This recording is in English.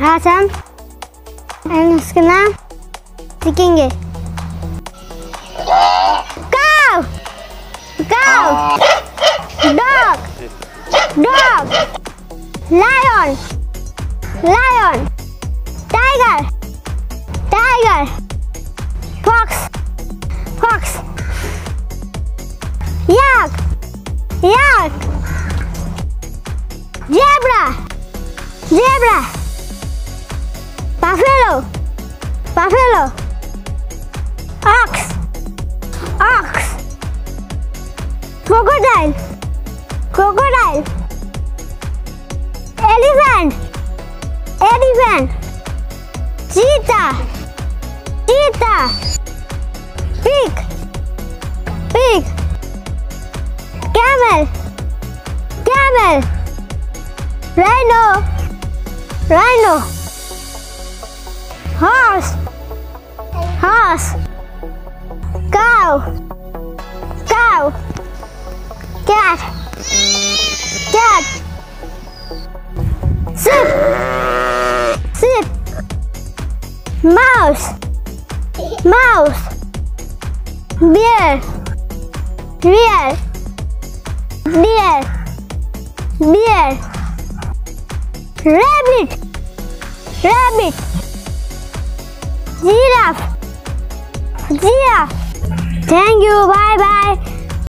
आज हम इसका नाम सीखेंगे। Cow, cow, dog, dog, lion, lion, tiger, tiger, fox, fox, yak, yak, zebra, zebra, buffalo, buffalo, ox, ox, crocodile, crocodile, elephant, elephant, cheetah, cheetah, pig, pig, camel, camel, rhino, rhino, horse, horse, cow, cow, cat, cat, sheep, sheep, mouse, mouse, bear, bear, deer, deer, rabbit, rabbit, giraffe, giraffe. Thank you. Bye bye.